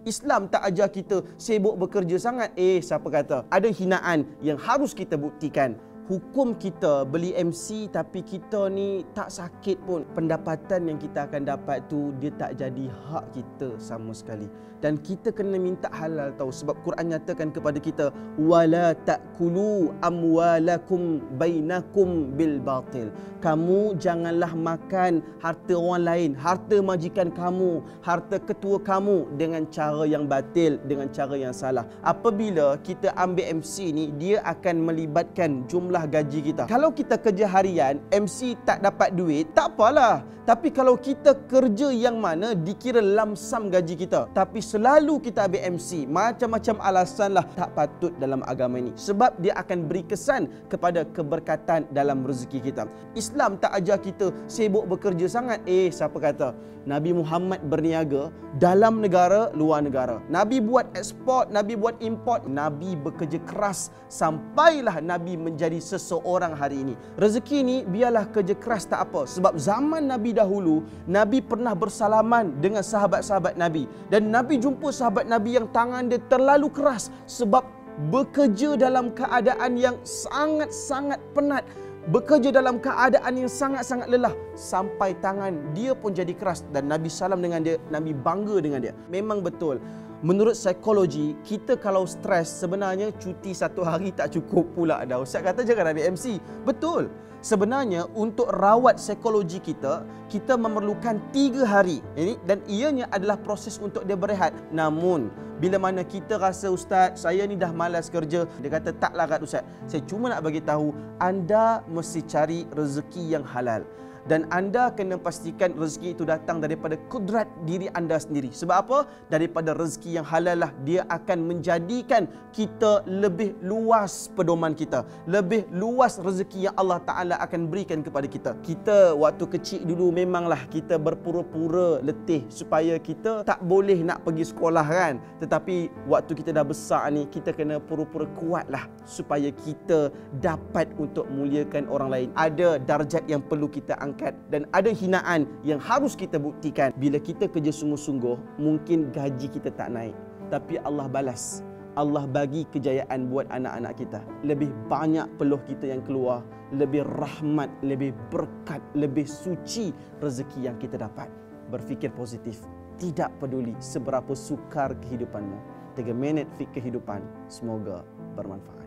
Islam tak ajar kita sibuk bekerja sangat. Siapa kata? Ada hinaan yang harus kita buktikan. Hukum kita beli MC tapi kita ni tak sakit pun, pendapatan yang kita akan dapat tu dia tak jadi hak kita sama sekali. Dan kita kena minta halal tahu, sebab Quran nyatakan kepada kita wala ta'kulu amwalakum bainakum bil batil. Kamu janganlah makan harta orang lain, harta majikan kamu, harta ketua kamu dengan cara yang batil, dengan cara yang salah. Apabila kita ambil MC ni, dia akan melibatkan jumlah gaji kita. Kalau kita kerja harian, MC tak dapat duit, tak apalah. Tapi kalau kita kerja yang mana dikira lamsam gaji kita, tapi selalu kita ambil MC, macam-macam alasan lah, tak patut dalam agama ini. Sebab dia akan beri kesan kepada keberkatan dalam rezeki kita. Islam tak ajar kita sibuk bekerja sangat. Siapa kata? Nabi Muhammad berniaga dalam negara, luar negara. Nabi buat ekspor, Nabi buat import. Nabi bekerja keras sampailah Nabi menjadi seseorang hari ini. Rezeki ni biarlah kerja keras tak apa. Sebab zaman Nabi dahulu, Nabi pernah bersalaman dengan sahabat-sahabat Nabi. Dan Nabi jumpa sahabat Nabi yang tangan dia terlalu keras sebab bekerja dalam keadaan yang sangat-sangat penat. Bekerja dalam keadaan yang sangat-sangat lelah sampai tangan dia pun jadi keras, dan Nabi salam dengan dia, Nabi bangga dengan dia. Memang betul, menurut psikologi, kita kalau stres sebenarnya cuti 1 hari tak cukup pula dah. Ustaz kata jangan ambil MC. Betul. Sebenarnya untuk rawat psikologi kita, kita memerlukan 3 hari. Dan ianya adalah proses untuk dia berehat. Namun bila mana kita rasa, Ustaz, saya ni dah malas kerja. Dia kata, taklah Kak Ustaz, saya cuma nak bagi tahu, anda mesti cari rezeki yang halal. Dan anda kena pastikan rezeki itu datang daripada kudrat diri anda sendiri. Sebab apa? Daripada rezeki yang halal lah, dia akan menjadikan kita lebih luas pedoman kita, lebih luas rezeki yang Allah Ta'ala akan berikan kepada kita. Kita waktu kecil dulu memanglah kita berpura-pura letih supaya kita tak boleh nak pergi sekolah kan. Tetapi waktu kita dah besar ni, kita kena pura-pura kuat lah supaya kita dapat untuk muliakan orang lain. Ada darjat yang perlu kita angkat, dan ada hinaan yang harus kita buktikan. Bila kita kerja sungguh-sungguh, mungkin gaji kita tak naik, tapi Allah balas. Allah bagi kejayaan buat anak-anak kita. Lebih banyak peluh kita yang keluar, lebih rahmat, lebih berkat, lebih suci rezeki yang kita dapat. Berfikir positif, tidak peduli seberapa sukar kehidupanmu. 3 minit fikir kehidupan, semoga bermanfaat.